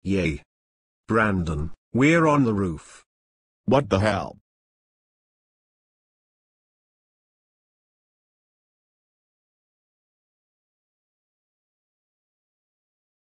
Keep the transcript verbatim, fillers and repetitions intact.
Yay. Brandon, we're on the roof. What the hell?